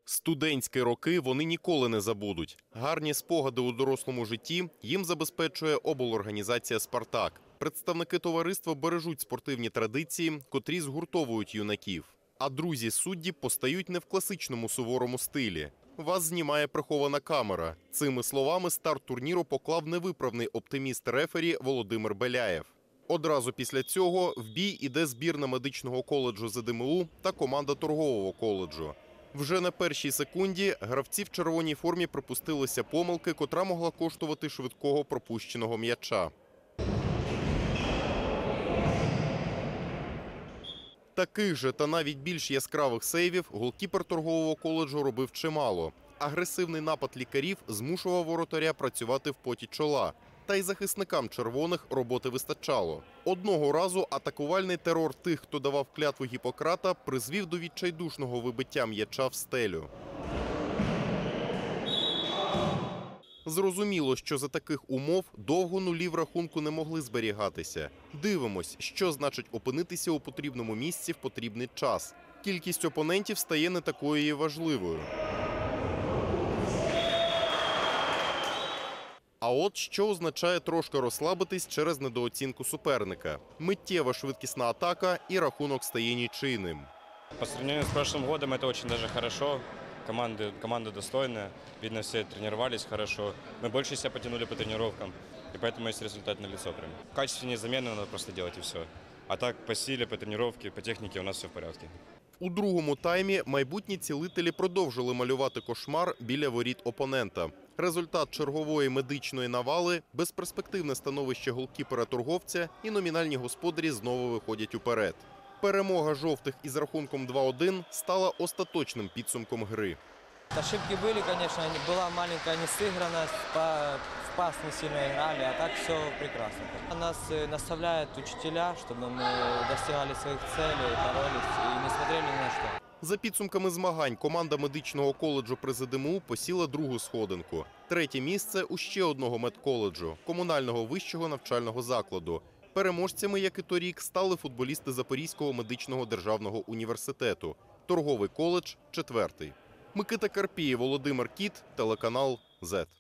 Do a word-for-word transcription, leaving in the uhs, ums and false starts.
Студентські роки вони ніколи не забудуть. Гарні спогади у дорослому житті їм забезпечує облорганізація «Спартак». Представники товариства бережуть спортивні традиції, котрі згуртовують юнаків. А друзі-судді постають не в класичному суворому стилі. Вас знімає прихована камера. Цими словами старт турніру поклав невиправний оптиміст-рефері Володимир Беляєв. Одразу після цього в бій іде збірна медичного коледжу ЗДМУ та команда торгового коледжу. Вже на першій секунді гравці в червоній формі припустилися помилки, котра могла коштувати швидкого пропущеного м'яча. Таких же та навіть більш яскравих сейвів голкіпер торгового коледжу робив чимало. Агресивний напад лікарів змушував воротаря працювати в поті чола. Та й захисникам червоних роботи вистачало. Одного разу атакувальний терор тих, хто давав клятву Гіппократа, призвів до відчайдушного вибиття м'яча в стелю. Зрозуміло, що за таких умов довго нулі в рахунку не могли зберігатися. Дивимось, що значить опинитися у потрібному місці в потрібний час. Кількість опонентів стає не такою і важливою. А от що означає трошки розслабитись через недооцінку суперника. Миттєва швидкісна атака і рахунок стає нічийним. По сравнению с прошлым годом это очень даже хорошо. Команды, команда достойная, видно, все тренировались хорошо. Мы больше себя потянули по тренировкам, и поэтому есть результат налицо прям. Качественные замены надо просто делать и все. А так по силе, по тренировке, по технике у нас все в порядке. У другому таймі майбутні цілителі продовжили малювати кошмар біля воріт опонента. Результат чергової медичної навали, безперспективне становище голкіпера-торговця і номінальні господарі знову виходять уперед. Перемога жовтих із рахунком два один стала остаточним підсумком гри. Ошибки были, конечно, была маленькая несыгранность, в пас не сильно играли, а так все прекрасно. Нас наставляют учителя, чтобы мы достигали своих целей, боролись и не смотрели ни на что. За підсумками змагань команда медичного коледжу при ЗДМУ посіла другу сходинку. Третє місце у ще одного медколеджу – комунального вищого навчального закладу. Переможцями, як і торік, стали футболісти Запорізького медичного державного університету. Торговий коледж – четвертий. Микита Карпієв, Володимир Кіт, телеканал «Зет».